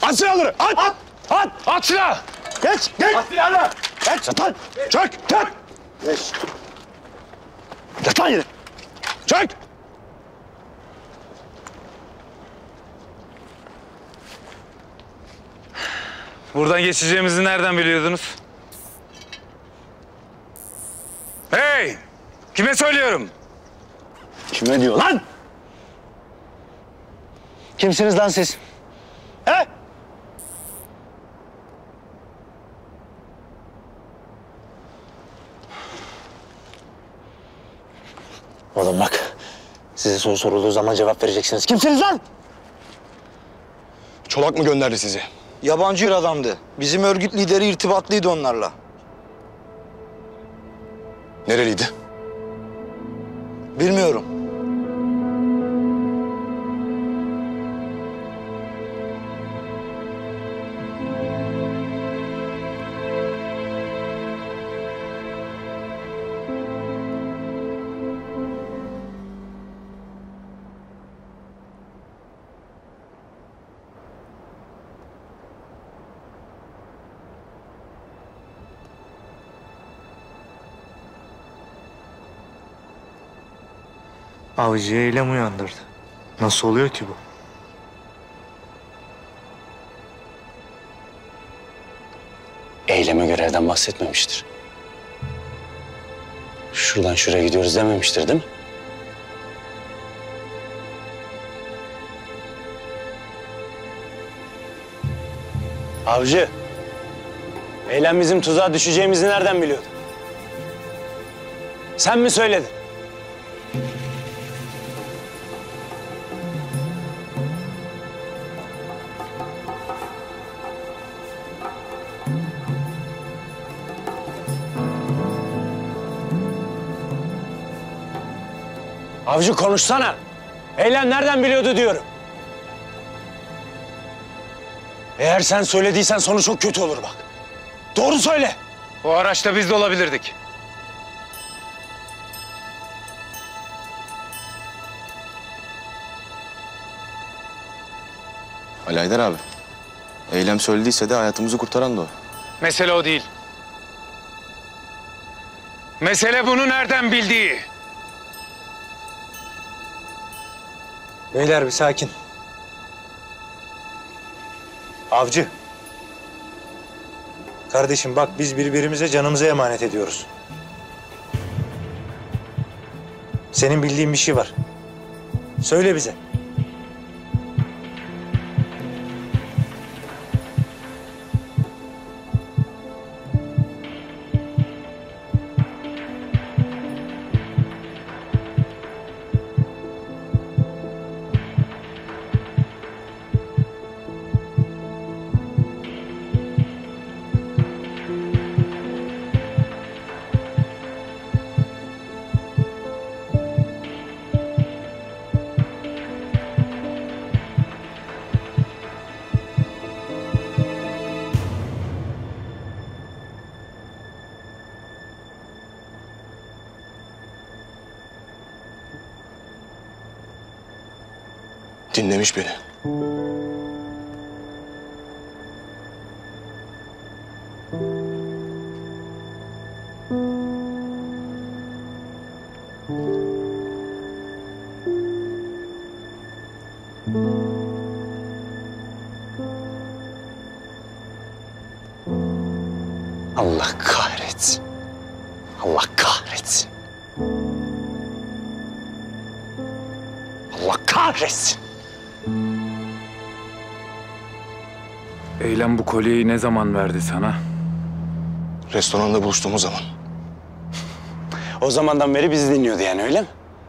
At silahları! At! At! At! At silahı! Geç! Geç! At silahı! Geç! Yat lan! Çök! Çök! Geç! Yat lan yere! Çök! Buradan geçeceğimizi nereden biliyordunuz? Hey! Kime söylüyorum? Kime diyor lan? Kimsiniz lan siz? He? Oğlum bak, size soru sorulduğu zaman cevap vereceksiniz. Kimsiniz lan? Çolak mı gönderdi sizi? Yabancı bir adamdı. Bizim örgüt lideri irtibatlıydı onlarla. Nereliydi? Bilmiyorum. Avcıya eylem uyandırdı. Nasıl oluyor ki bu? Eyleme görevden bahsetmemiştir. Şuradan şuraya gidiyoruz dememiştir değil mi? Avcı, eylem bizim tuzağa düşeceğimizi nereden biliyordun? Sen mi söyledin? Avcı konuşsana. Eylem nereden biliyordu diyorum. Eğer sen söylediysen sonu çok kötü olur bak. Doğru söyle. O araçta biz de olabilirdik. Ali Haydar abi. Eylem söylediyse de hayatımızı kurtaran da o. Mesele o değil. Mesele bunu nereden bildiği. Beyler bir sakin. Avcı. Kardeşim bak biz birbirimize canımıza emanet ediyoruz. Senin bildiğin bir şey var. Söyle bize. Dinlemiş beni. Allah kahretsin. Allah kahretsin. Allah kahretsin. Eylem bu kolyeyi ne zaman verdi sana? Restoranda buluştuğumuz zaman. O zamandan beri bizi dinliyordu yani öyle mi?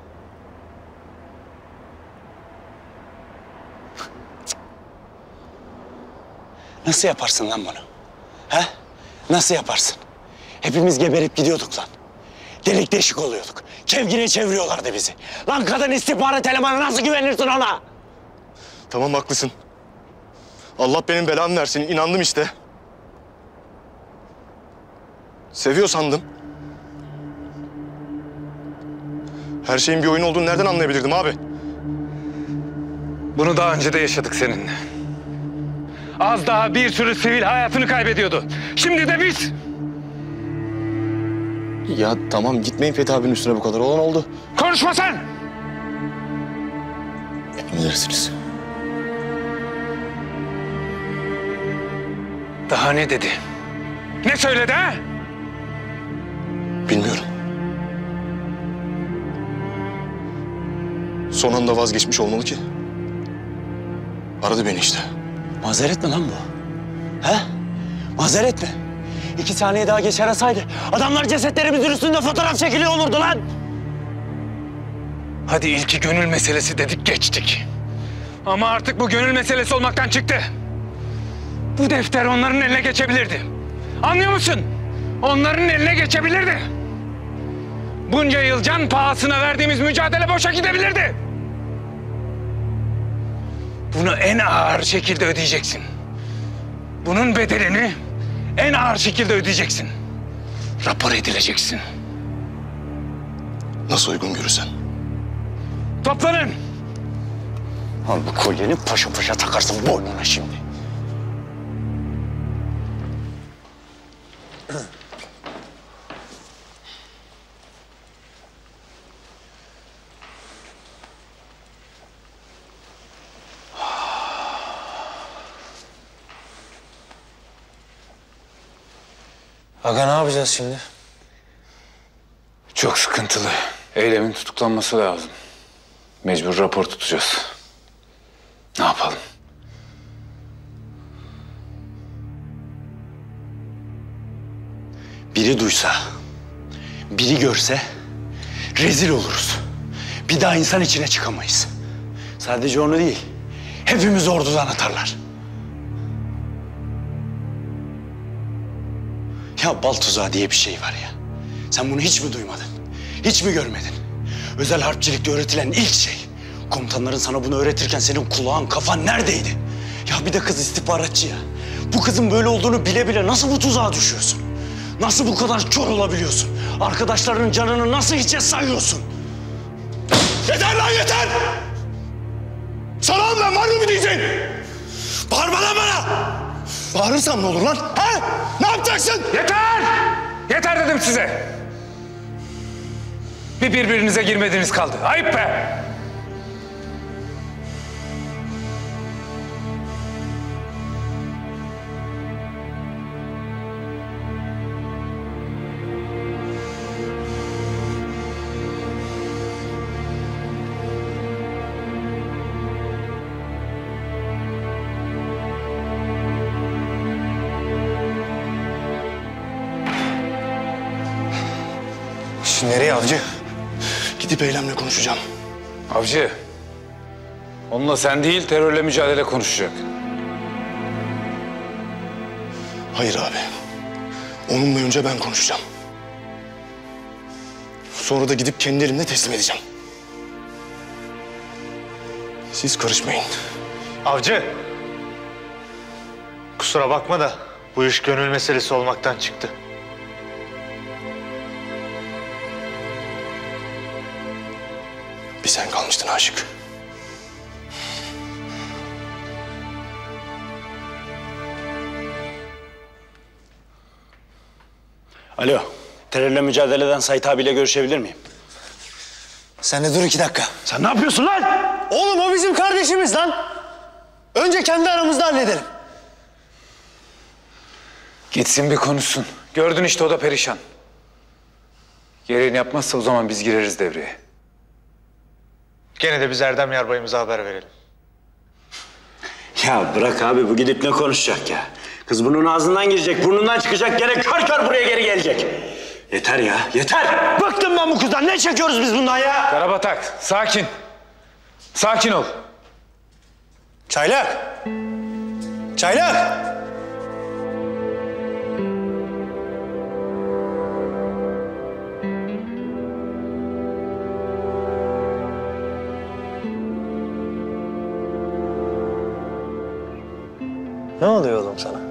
Nasıl yaparsın lan bunu? He? Nasıl yaparsın? Hepimiz geberip gidiyorduk lan. Delik deşik oluyorduk. Kevgire çeviriyorlardı bizi. Lan kadın istihbarat elemanı nasıl güvenirsin ona? Tamam haklısın. Allah benim belamı versin. İnandım işte. Seviyor sandım. Her şeyin bir oyun olduğunu nereden anlayabilirdim abi? Bunu daha önce de yaşadık seninle. Az daha bir sürü sivil hayatını kaybediyordu. Şimdi de biz. Ya tamam gitmeyin Fethi abinin üstüne bu kadar. Olan oldu. Konuşma sen! Emredersiniz. Daha ne dedi? Ne söyledi ha? Bilmiyorum. Son anda vazgeçmiş olmalı ki. Aradı beni işte. Mazeret mi lan bu? He? Mazeret mi? 2 saniye daha geç arasaydı adamlar cesetlerimizin üstünde fotoğraf çekiliyor olurdu lan. Hadi ilki gönül meselesi dedik geçtik. Ama artık bu gönül meselesi olmaktan çıktı. Bu defter onların eline geçebilirdi. Anlıyor musun? Onların eline geçebilirdi. Bunca yıl can pahasına verdiğimiz mücadele boşa gidebilirdi. Bunu en ağır şekilde ödeyeceksin. Bunun bedelini en ağır şekilde ödeyeceksin. Rapor edileceksin. Nasıl uygun görürsen. Toplanın. Al bu kolyeni paşa paşa takarsın boynuna şimdi. Aga ne yapacağız şimdi? Çok sıkıntılı. Eylemin tutuklanması lazım. Mecbur rapor tutacağız. Ne yapalım? Biri duysa, biri görse rezil oluruz. Bir daha insan içine çıkamayız. Sadece onu değil, hepimiz ordudan atarlar. Ya bal tuzağı diye bir şey var ya. Sen bunu hiç mi duymadın? Hiç mi görmedin? Özel harpçilikte öğretilen ilk şey. Komutanların sana bunu öğretirken senin kulağın, kafan neredeydi? Ya bir de kız istihbaratçı ya. Bu kızın böyle olduğunu bile bile nasıl bu tuzağa düşüyorsun? Nasıl bu kadar kör olabiliyorsun? Arkadaşlarının canını nasıl hiçe sayıyorsun? Yeter lan yeter! Sana ben var mı bir diyeceksin? Bağırma lan bana! Bağırırsam ne olur lan? Ha? Ne yapacaksın? Yeter! Yeter dedim size. Bir birbirinize girmediğiniz kaldı. Ayıp be! Şimdi nereye avcı? Gidip Eylem'le konuşacağım. Avcı, onunla sen değil terörle mücadele konuşacak. Hayır abi. Onunla önce ben konuşacağım. Sonra da gidip kendi elimle teslim edeceğim. Siz karışmayın. Avcı. Kusura bakma da bu iş gönül meselesi olmaktan çıktı. Bir sen kalmıştın aşık. Alo, terörle mücadeleden Sait abiyle görüşebilir miyim? Sen de dur 2 dakika. Sen ne yapıyorsun lan? Oğlum o bizim kardeşimiz lan. Önce kendi aramızda halledelim. Gitsin bir konuşsun. Gördün işte o da perişan. Gereğini yapmazsa o zaman biz gireriz devreye. Gene de biz Erdem Yarbayımıza haber verelim. Ya bırak abi, bu gidip ne konuşacak ya? Kız bunun ağzından girecek, burnundan çıkacak, gene kör kör buraya geri gelecek. Yeter ya, yeter! Bıktım ben bu kızdan, ne çekiyoruz biz bundan ya? Karabatak, sakin. Sakin ol. Çaylak. Çaylak. Ne oluyor oğlum sana?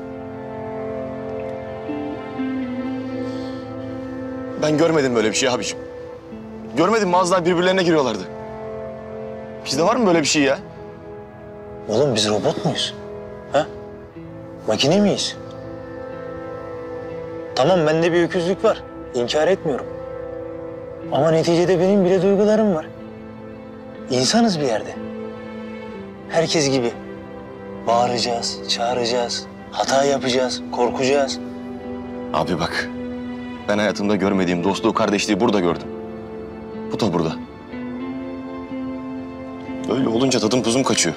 Ben görmedim böyle bir şey abiciğim. Görmedim mi az daha birbirlerine giriyorlardı. Bizde var mı böyle bir şey ya? Oğlum biz robot muyuz? Ha? Makine miyiz? Tamam bende bir öküzlük var. İnkar etmiyorum. Ama neticede benim bile duygularım var. İnsanız bir yerde. Herkes gibi. Bağıracağız, çağıracağız, hata yapacağız, korkacağız. Abi bak, ben hayatımda görmediğim dostluğu, kardeşliği burada gördüm. Bu da burada. Öyle olunca tadım tuzum kaçıyor.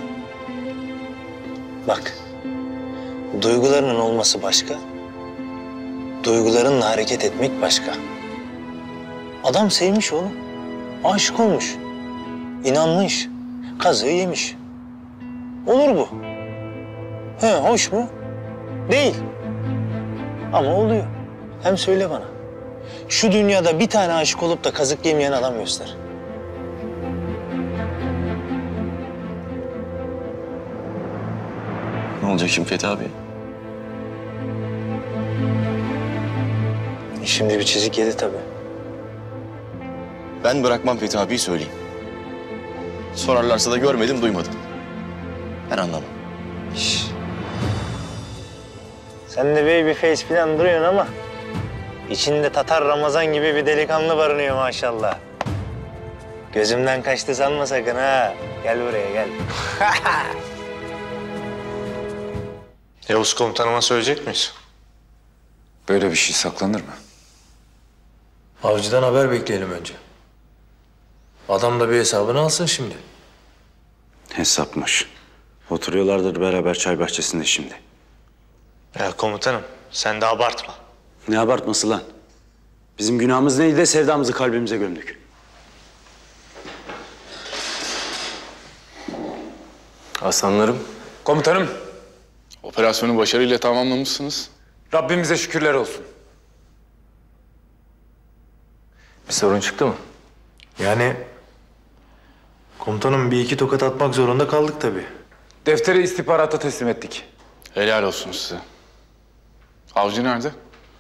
Bak, duygularının olması başka, duygularınla hareket etmek başka. Adam sevmiş oğlum, aşık olmuş, inanmış, kazığı yemiş. Olur bu. He, hoş mu? Değil. Ama oluyor. Hem söyle bana, şu dünyada bir tane aşık olup da kazık yemeyen adam göster. Ne olacak şimdi Fethi abi? Şimdi bir çizik yedi tabii. Ben bırakmam Fethi abiyi söyleyeyim. Sorarlarsa da görmedim, duymadım. Ben anlamam. Sen de baby face falan duruyorsun ama içinde Tatar Ramazan gibi bir delikanlı barınıyor maşallah. Gözümden kaçtı sanma sakın ha. Gel buraya gel. Yavuz komutanıma söyleyecek miyiz? Böyle bir şey saklanır mı? Avcıdan haber bekleyelim önce. Adam da bir hesabını alsın şimdi. Hesapmış. Oturuyorlardır beraber çay bahçesinde şimdi. Ya komutanım sen de abartma. Ne abartması lan? Bizim günahımız neydi de sevdamızı kalbimize gömdük. Aslanlarım. Komutanım, Operasyonu başarıyla tamamlamışsınız. Rabbimize şükürler olsun. Bir sorun çıktı mı? Yani komutanım bir iki tokat atmak zorunda kaldık tabii. Defteri istihbarata teslim ettik. Helal olsun size. Avcı nerede?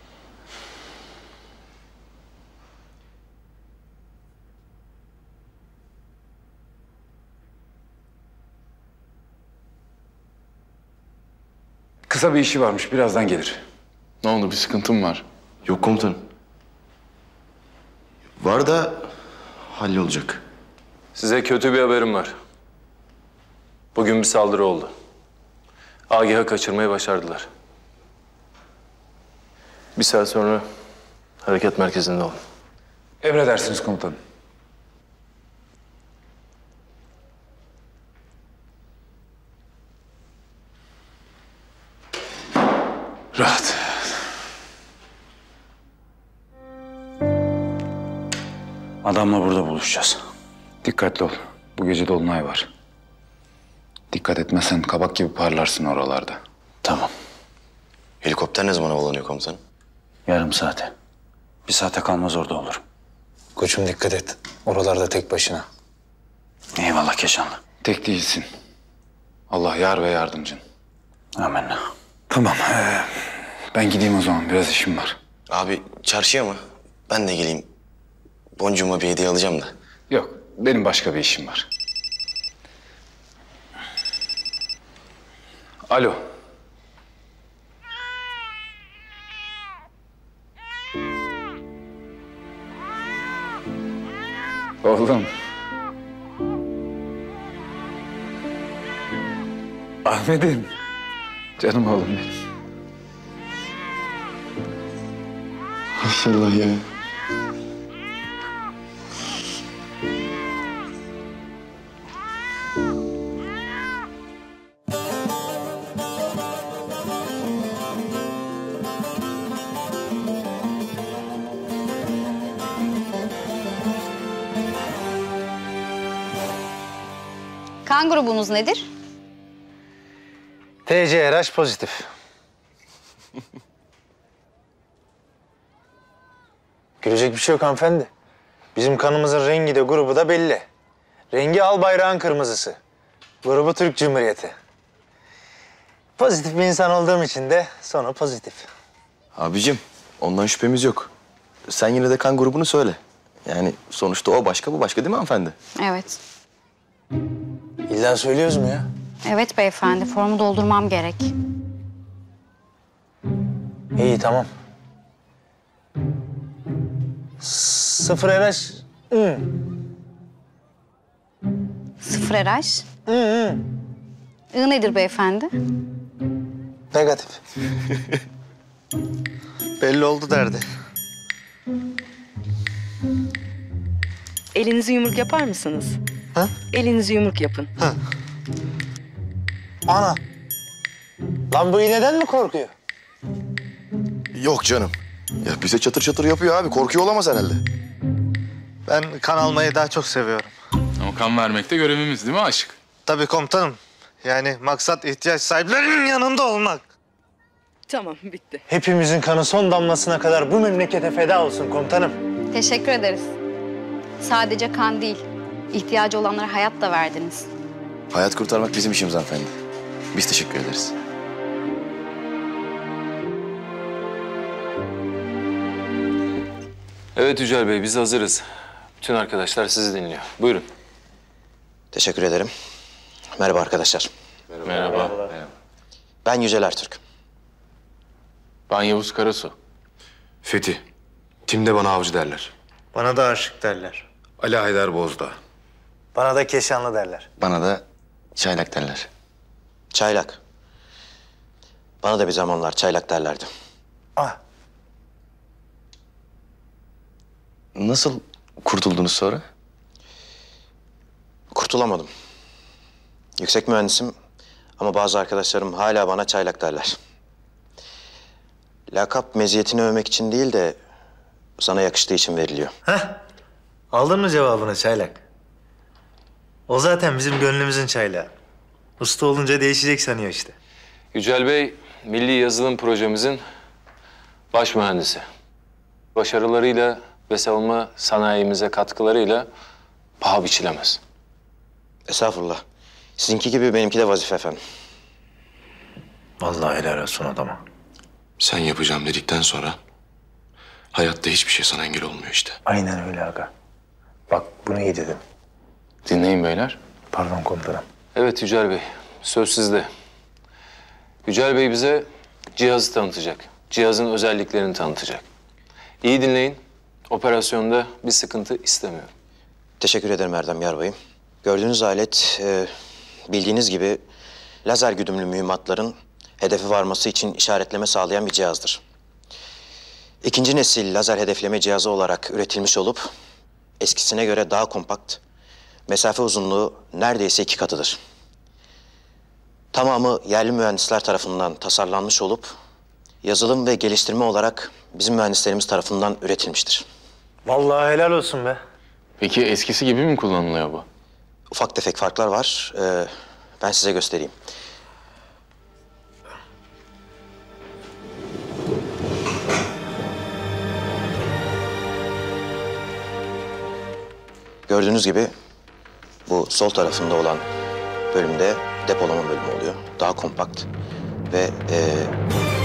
Kısa bir işi varmış, birazdan gelir. Ne oldu, bir sıkıntım var? Yok komutanım. Var da hallolacak. Size kötü bir haberim var. Bugün bir saldırı oldu. Agah'ı kaçırmayı başardılar. Bir saat sonra hareket merkezinde olun. Emredersiniz komutanım. Rahat. Adamla burada buluşacağız. Dikkatli ol. Bu gece dolunay var. Dikkat etmezsen kabak gibi parlarsın oralarda. Tamam. Helikopter ne zaman havalanıyor komutanım? Yarım saate. Bir saate kalmaz orada olurum. Koçum dikkat et. Oralarda tek başına. Eyvallah Keşanlı. Tek değilsin. Allah yar ve yardımcın. Amenna. Tamam. Ben gideyim o zaman. Biraz işim var. Abi çarşıya mı? Ben de geleyim. Boncuğuma bir hediye alacağım da. Yok. Benim başka bir işim var. Alo. Oğlum. Ahmet'im. Canım oğlum benim. İnşallah ya. Kan grubunuz nedir? TCRH pozitif. Gülecek bir şey yok hanımefendi. Bizim kanımızın rengi de grubu da belli. Rengi al bayrağın kırmızısı. Grubu Türk Cumhuriyeti. Pozitif bir insan olduğum için de sonu pozitif. Abicim ondan şüphemiz yok. Sen yine de kan grubunu söyle. Yani sonuçta o başka, bu başka değil mi hanımefendi? Evet. İlla söylüyoruz mu ya? Evet beyefendi, formu doldurmam gerek. İyi tamam. 0 RH. Sıfır RH. I nedir beyefendi? Negatif. Belli oldu derdi. Elinizi yumruk yapar mısınız? Ha? Elinizi yumruk yapın. Ana. Lan bu iğneden mi korkuyor? Yok canım. Ya bize çatır çatır yapıyor abi. Korkuyor olamaz herhalde. Ben kan almayı daha çok seviyorum. Ama kan vermek de görevimiz değil mi Aşık? Tabii komutanım. Yani maksat ihtiyaç sahiplerinin yanında olmak. Tamam, bitti. Hepimizin kanı son damlasına kadar bu memlekete feda olsun komutanım. Teşekkür ederiz. Sadece kan değil, ihtiyacı olanlara hayat da verdiniz. Hayat kurtarmak bizim işimiz hanımefendi. Biz teşekkür ederiz. Evet Yücel Bey, biz hazırız. Bütün arkadaşlar sizi dinliyor. Buyurun. Teşekkür ederim. Merhaba arkadaşlar. Merhaba. Ben Yücel Ertürk. Ben Yavuz Karasu. Fethi. Timde bana avcı derler. Bana da aşık derler. Ali Haydar Bozdağ. Bana da Keşanlı derler. Bana da çaylak derler. Çaylak. Bana da bir zamanlar çaylak derlerdi. Ah. Nasıl kurtuldunuz sonra? Kurtulamadım. Yüksek mühendisim ama bazı arkadaşlarım hala bana çaylak derler. Lakap meziyetini övmek için değil de sana yakıştığı için veriliyor. Aldın mı cevabını çaylak? O zaten bizim gönlümüzün çaylağı. Usta olunca değişecek sanıyor işte. Yücel Bey, Milli Yazılım Projemizin baş mühendisi. Başarılarıyla ve savunma sanayimize katkılarıyla paha biçilemez. Estağfurullah. Sizinki gibi benimki de vazife efendim. Vallahi helal olsun adama. Sen yapacağım dedikten sonra hayatta hiçbir şey sana engel olmuyor işte. Aynen öyle aga. Bak bunu iyi dedin. Dinleyin beyler. Pardon komutanım. Evet Yücel Bey, söz sizde. Yücel Bey bize cihazı tanıtacak. Cihazın özelliklerini tanıtacak. İyi dinleyin. Operasyonda bir sıkıntı istemiyorum. Teşekkür ederim Erdem Yarbay'ım. Gördüğünüz alet bildiğiniz gibi lazer güdümlü mühimmatların hedefe varması için işaretleme sağlayan bir cihazdır. İkinci nesil lazer hedefleme cihazı olarak üretilmiş olup eskisine göre daha kompakt, mesafe uzunluğu neredeyse 2 katıdır. Tamamı yerli mühendisler tarafından tasarlanmış olup yazılım ve geliştirme olarak bizim mühendislerimiz tarafından üretilmiştir. Vallahi helal olsun be. Peki eskisi gibi mi kullanılıyor bu? Ufak tefek farklar var. Ben size göstereyim. Gördüğünüz gibi bu sol tarafında olan bölümde depolama bölümü oluyor. Daha kompakt ve